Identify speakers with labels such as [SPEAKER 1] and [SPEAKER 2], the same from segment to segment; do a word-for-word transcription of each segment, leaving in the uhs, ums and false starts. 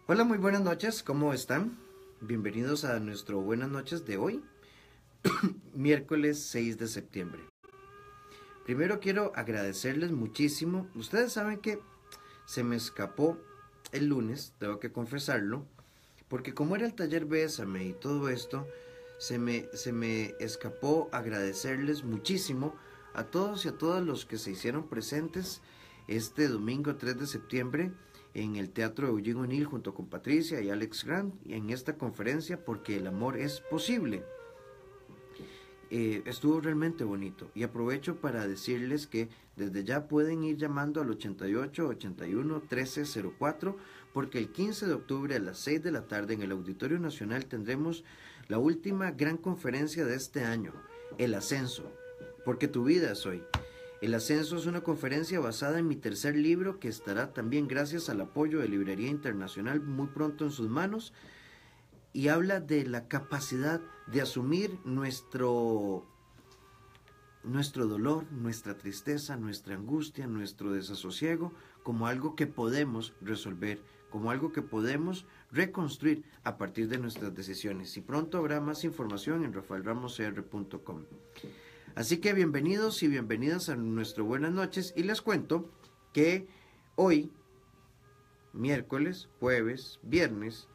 [SPEAKER 1] Hola, muy buenas noches, ¿cómo están? Bienvenidos a nuestro Buenas noches de hoy, miércoles seis de septiembre. Primero quiero agradecerles muchísimo. Ustedes saben que se me escapó el lunes, tengo que confesarlo, porque como era el taller Bésame y todo esto, se me, se me escapó agradecerles muchísimo a todos y a todas los que se hicieron presentes este domingo tres de septiembre en el Teatro Eugene O'Neill junto con Patricia y Alex Grant en esta conferencia Porque el amor es posible. Eh, estuvo realmente bonito y aprovecho para decirles que desde ya pueden ir llamando al ochenta y ocho, ochenta y uno, trece cero cuatro porque el quince de octubre a las seis de la tarde en el Auditorio Nacional tendremos la última gran conferencia de este año, El Ascenso, porque tu vida es hoy. El Ascenso es una conferencia basada en mi tercer libro que estará también gracias al apoyo de Librería Internacional muy pronto en sus manos y habla de la capacidad de asumir nuestro, nuestro dolor, nuestra tristeza, nuestra angustia, nuestro desasosiego como algo que podemos resolver, como algo que podemos reconstruir a partir de nuestras decisiones. Y pronto habrá más información en rafael ramos c r punto com. Así que bienvenidos y bienvenidas a nuestro Buenas noches y les cuento que hoy, miércoles, jueves, viernes,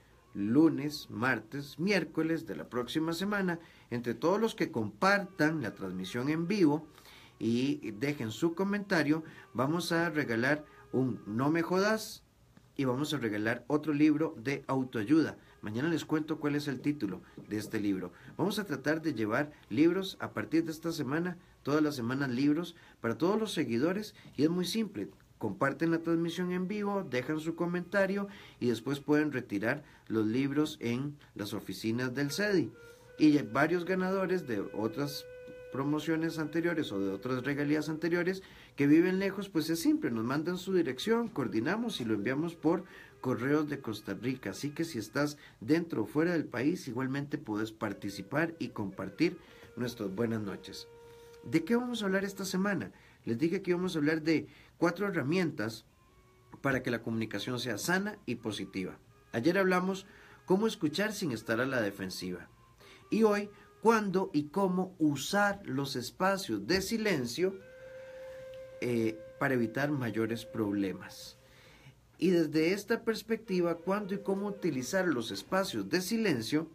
[SPEAKER 1] lunes, martes, miércoles de la próxima semana, entre todos los que compartan la transmisión en vivo y dejen su comentario, vamos a regalar un No me jodas y vamos a regalar otro libro de autoayuda. Mañana les cuento cuál es el título de este libro. Vamos a tratar de llevar libros a partir de esta semana, todas las semanas libros para todos los seguidores y es muy simple. Comparten la transmisión en vivo, dejan su comentario y después pueden retirar los libros en las oficinas del CEDI. Y varios ganadores de otras promociones anteriores o de otras regalías anteriores que viven lejos, pues es simple, nos mandan su dirección, coordinamos y lo enviamos por correos de Costa Rica. Así que si estás dentro o fuera del país, igualmente puedes participar y compartir nuestras buenas noches. ¿De qué vamos a hablar esta semana? Les dije que íbamos a hablar de cuatro herramientas para que la comunicación sea sana y positiva. Ayer hablamos cómo escuchar sin estar a la defensiva. Y hoy, cuándo y cómo usar los espacios de silencio eh, para evitar mayores problemas. Y desde esta perspectiva, cuándo y cómo utilizar los espacios de silencio,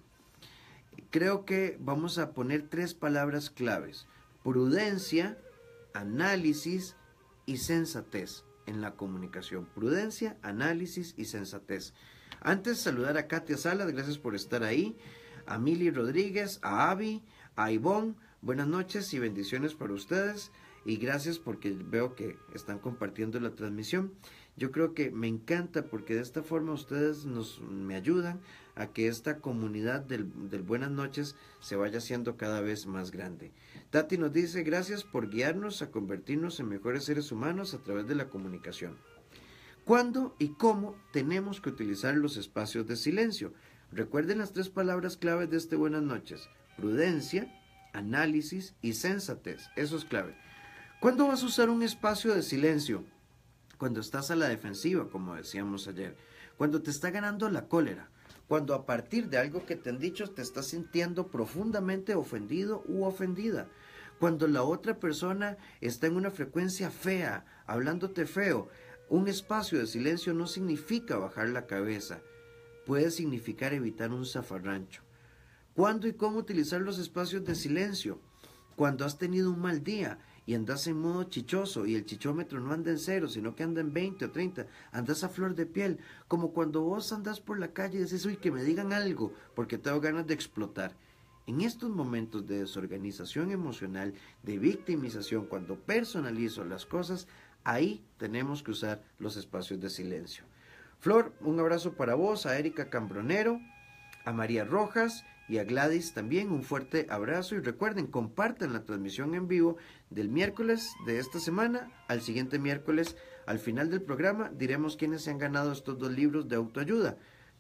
[SPEAKER 1] creo que vamos a poner tres palabras claves: prudencia, análisis y sensatez en la comunicación. Prudencia, análisis y sensatez. Antes, saludar a Katia Salas, gracias por estar ahí, a Mili Rodríguez, a Avi, a Ivonne, buenas noches y bendiciones para ustedes y gracias porque veo que están compartiendo la transmisión. Yo creo que me encanta porque de esta forma ustedes nos, me ayudan a que esta comunidad del, del Buenas noches se vaya haciendo cada vez más grande. Tati nos dice, gracias por guiarnos a convertirnos en mejores seres humanos a través de la comunicación. ¿Cuándo y cómo tenemos que utilizar los espacios de silencio? Recuerden las tres palabras claves de este Buenas noches: prudencia, análisis y sensatez. Eso es clave. ¿Cuándo vas a usar un espacio de silencio? Cuando estás a la defensiva, como decíamos ayer. Cuando te está ganando la cólera. Cuando a partir de algo que te han dicho te estás sintiendo profundamente ofendido u ofendida. Cuando la otra persona está en una frecuencia fea, hablándote feo. Un espacio de silencio no significa bajar la cabeza. Puede significar evitar un zafarrancho. ¿Cuándo y cómo utilizar los espacios de silencio? Cuando has tenido un mal día y andas en modo chichoso y el chichómetro no anda en cero, sino que anda en veinte o treinta, andas a flor de piel, como cuando vos andas por la calle y dices, uy, que me digan algo, porque tengo ganas de explotar. En estos momentos de desorganización emocional, de victimización, cuando personalizo las cosas, ahí tenemos que usar los espacios de silencio. Flor, un abrazo para vos, a Erika Cambronero, a María Rojas y a Gladys también un fuerte abrazo y recuerden, compartan la transmisión en vivo del miércoles de esta semana al siguiente miércoles. Al final del programa diremos quiénes se han ganado estos dos libros de autoayuda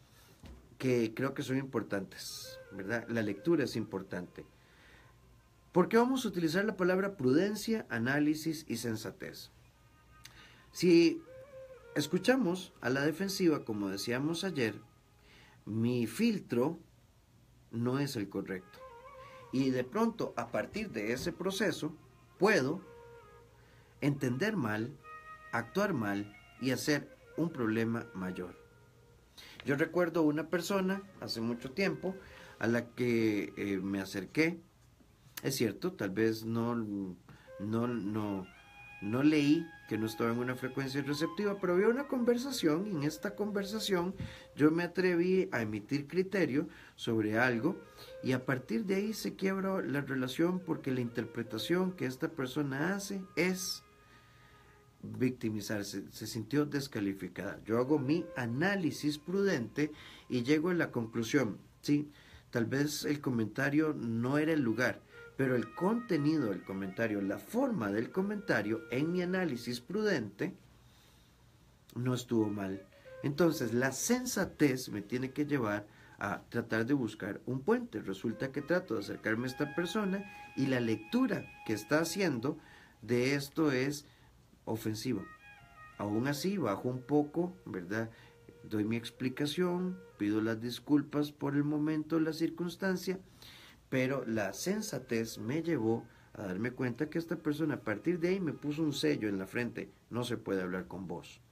[SPEAKER 1] que creo que son importantes, ¿verdad? La lectura es importante. ¿Por qué vamos a utilizar la palabra prudencia, análisis y sensatez? Si escuchamos a la defensiva, como decíamos ayer, mi filtro no es el correcto. Y de pronto, a partir de ese proceso, puedo entender mal, actuar mal y hacer un problema mayor. Yo recuerdo una persona hace mucho tiempo a la que eh, me acerqué. Es cierto, tal vez no, no, no, no leí que no estaba en una frecuencia receptiva, pero había una conversación y en esta conversación yo me atreví a emitir criterio sobre algo y a partir de ahí se quiebra la relación porque la interpretación que esta persona hace es victimizarse, se sintió descalificada. Yo hago mi análisis prudente y llego a la conclusión, sí, tal vez el comentario no era el lugar, pero el contenido del comentario, la forma del comentario, en mi análisis prudente, no estuvo mal. Entonces, la sensatez me tiene que llevar a tratar de buscar un puente. Resulta que trato de acercarme a esta persona y la lectura que está haciendo de esto es ofensiva. Aún así, bajo un poco, ¿verdad? Doy mi explicación, pido las disculpas por el momento, la circunstancia, pero la sensatez me llevó a darme cuenta que esta persona a partir de ahí me puso un sello en la frente, no se puede hablar con vos.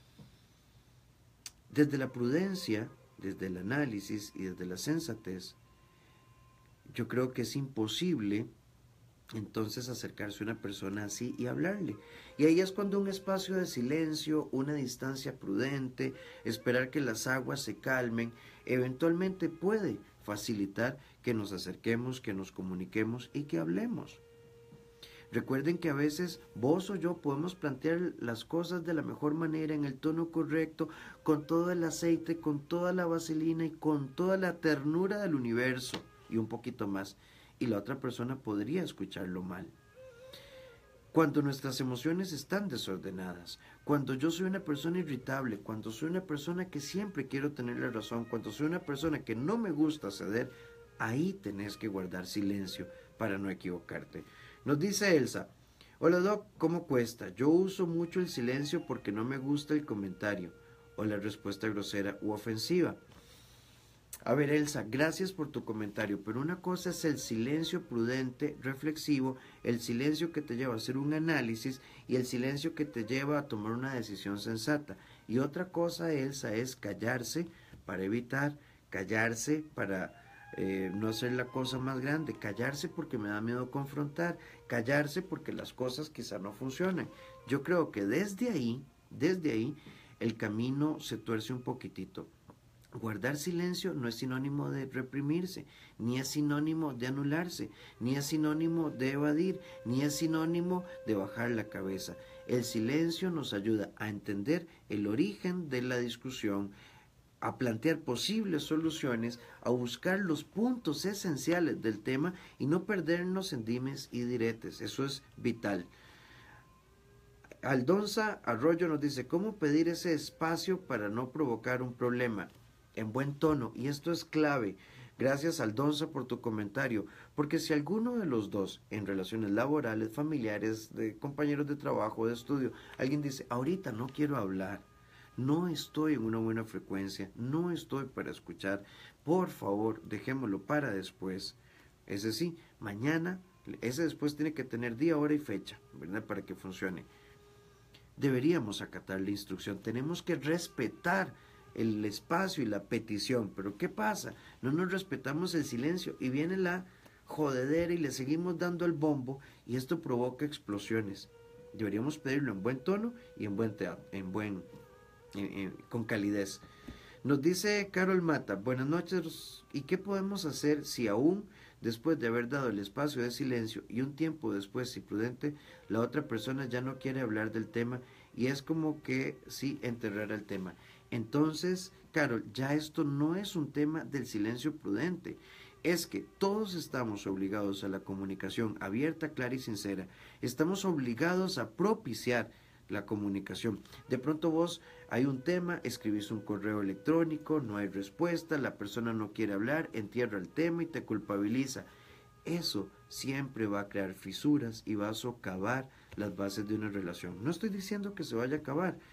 [SPEAKER 1] Desde la prudencia, desde el análisis y desde la sensatez, yo creo que es imposible entonces acercarse a una persona así y hablarle. Y ahí es cuando un espacio de silencio, una distancia prudente, esperar que las aguas se calmen, eventualmente puede facilitar que nos acerquemos, que nos comuniquemos y que hablemos. Recuerden que a veces vos o yo podemos plantear las cosas de la mejor manera, en el tono correcto, con todo el aceite, con toda la vaselina y con toda la ternura del universo y un poquito más. Y la otra persona podría escucharlo mal. Cuando nuestras emociones están desordenadas, cuando yo soy una persona irritable, cuando soy una persona que siempre quiero tener la razón, cuando soy una persona que no me gusta ceder, ahí tenés que guardar silencio para no equivocarte. Nos dice Elsa, hola Doc, ¿cómo cuesta? Yo uso mucho el silencio porque no me gusta el comentario o la respuesta grosera u ofensiva. A ver, Elsa, gracias por tu comentario, pero una cosa es el silencio prudente, reflexivo, el silencio que te lleva a hacer un análisis y el silencio que te lleva a tomar una decisión sensata. Y otra cosa, Elsa, es callarse para evitar, callarse para eh, no hacer la cosa más grande, callarse porque me da miedo confrontar, callarse porque las cosas quizá no funcionan. Yo creo que desde ahí, desde ahí, el camino se tuerce un poquitito. Guardar silencio no es sinónimo de reprimirse, ni es sinónimo de anularse, ni es sinónimo de evadir, ni es sinónimo de bajar la cabeza. El silencio nos ayuda a entender el origen de la discusión, a plantear posibles soluciones, a buscar los puntos esenciales del tema y no perdernos en dimes y diretes. Eso es vital. Aldonza Arroyo nos dice, ¿cómo pedir ese espacio para no provocar un problema? En buen tono, y esto es clave. Gracias, Aldonza, por tu comentario, porque si alguno de los dos, en relaciones laborales, familiares, de compañeros de trabajo, de estudio, alguien dice, ahorita no quiero hablar, no estoy en una buena frecuencia, no estoy para escuchar, por favor, dejémoslo para después. Ese sí, mañana, ese después tiene que tener día, hora y fecha, ¿verdad?, para que funcione. Deberíamos acatar la instrucción, tenemos que respetar el espacio y la petición, pero ¿qué pasa? No nos respetamos el silencio y viene la jodedera y le seguimos dando el bombo y esto provoca explosiones. Deberíamos pedirlo en buen tono y en buen teatro, en buen, en, en, con calidez. Nos dice Carol Mata, buenas noches, ¿y qué podemos hacer si aún después de haber dado el espacio de silencio y un tiempo después, si prudente, la otra persona ya no quiere hablar del tema y es como que sí enterrara el tema? Entonces, Carol, ya esto no es un tema del silencio prudente, es que todos estamos obligados a la comunicación abierta, clara y sincera. Estamos obligados a propiciar la comunicación. De pronto vos, hay un tema, escribís un correo electrónico, no hay respuesta, la persona no quiere hablar, entierra el tema y te culpabiliza. Eso siempre va a crear fisuras y va a socavar las bases de una relación. No estoy diciendo que se vaya a acabar,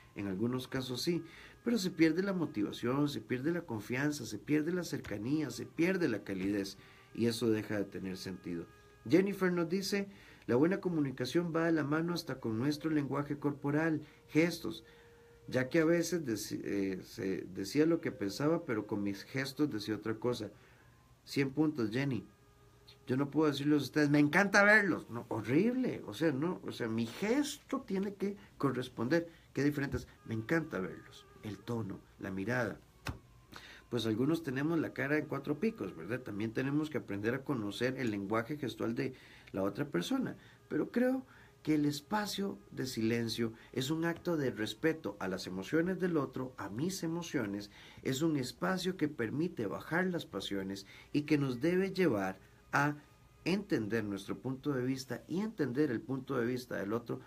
[SPEAKER 1] en algunos casos sí, pero se pierde la motivación, se pierde la confianza, se pierde la cercanía, se pierde la calidez y eso deja de tener sentido. Jennifer nos dice, la buena comunicación va de la mano hasta con nuestro lenguaje corporal, gestos, ya que a veces dec eh, se decía lo que pensaba, pero con mis gestos decía otra cosa. cien puntos, Jenny. Yo no puedo decirles a ustedes, me encanta verlos. No, horrible. O sea, no, o sea, mi gesto tiene que corresponder. Qué diferentes. Me encanta verlos. El tono, la mirada. Pues algunos tenemos la cara en cuatro picos, ¿verdad? También tenemos que aprender a conocer el lenguaje gestual de la otra persona. Pero creo que el espacio de silencio es un acto de respeto a las emociones del otro, a mis emociones, es un espacio que permite bajar las pasiones y que nos debe llevar a entender nuestro punto de vista y entender el punto de vista del otro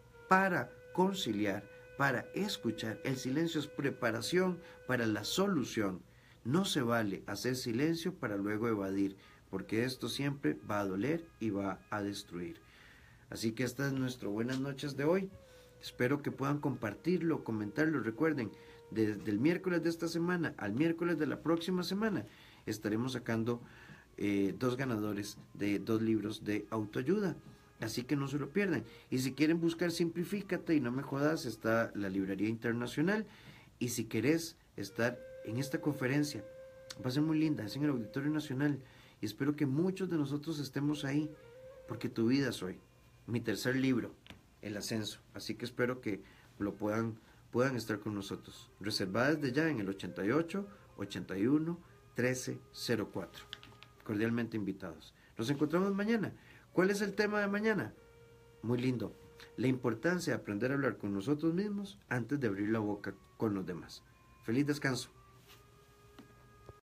[SPEAKER 1] para conciliar, para escuchar. El silencio es preparación para la solución. No se vale hacer silencio para luego evadir, porque esto siempre va a doler y va a destruir. Así que esta es nuestra buenas noches de hoy. Espero que puedan compartirlo, comentarlo. Recuerden, desde el miércoles de esta semana al miércoles de la próxima semana estaremos sacando eh, dos ganadores de dos libros de autoayuda. Así que no se lo pierdan. Y si quieren buscar Simplifícate y No Me Jodas, está la Librería Internacional. Y si querés estar en esta conferencia, va a ser muy linda, es en el Auditorio Nacional. Y espero que muchos de nosotros estemos ahí, porque tu vida es hoy. Mi tercer libro, El Ascenso. Así que espero que lo puedan, puedan estar con nosotros. Reservada desde ya en el ochenta y ocho, ochenta y uno, trece cero cuatro. Cordialmente invitados. Nos encontramos mañana. ¿Cuál es el tema de mañana? Muy lindo. La importancia de aprender a hablar con nosotros mismos antes de abrir la boca con los demás. Feliz descanso.